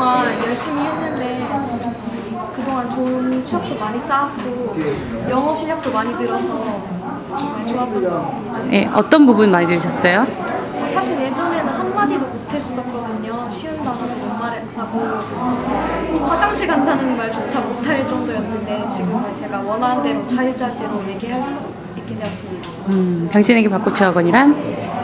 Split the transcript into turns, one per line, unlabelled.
그동안 열심히 했는데 그동안 좋은 추억도 많이 쌓았고 영어 실력도 많이 늘어서 정말 좋았던 것 같습니다.
네, 어떤 부분 많이 들으셨어요?
사실 예전에는 한마디도 못했었거든요. 쉬운 단어도 못 말하고 화장실 간다는 말조차 못할 정도였는데 지금은 제가 원하는 대로 자유자재로 얘기할 수 있게 되었습니다.
당신에게 벚꽃의 학원이란?